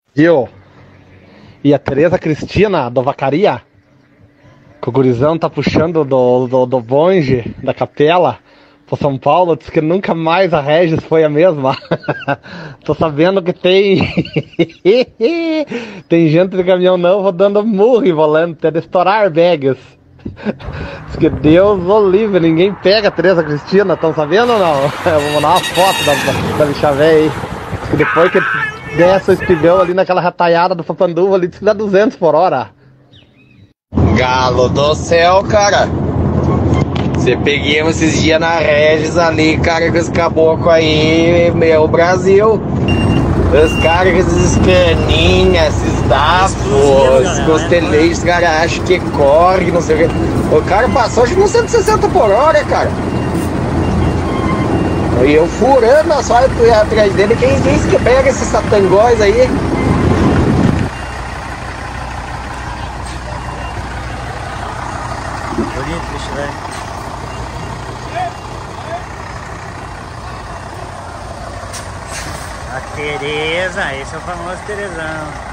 Eu e a Tereza Cristina, do Vacaria, que o gurizão tá puxando do bonde, da capela, pro São Paulo, diz que nunca mais a Regis foi a mesma. Tô sabendo que tem. Tem gente de caminhão novo dando murro e volando, até de estourar bags. Diz que Deus o livre, ninguém pega a Tereza Cristina, estão sabendo ou não? Eu vou mandar uma foto da bicha véia aí. Diz que depois que desce o espigão ali naquela retaiada do Papanduva ali, diz que dá 200 por hora. Galo do céu, cara. Você peguei esses dias na Regis ali, cara, com esse caboclo aí, meu Brasil. Os caras com esses caninhas, esses dafos, costeleiros, cara, acho que corre, não sei o que. O cara passou acho que uns 160 por hora, cara. E eu furando a só atrás dele, quem disse que pega esses satangóis aí? Bonito, bicho, velho. A Tereza, esse é o famoso Terezão.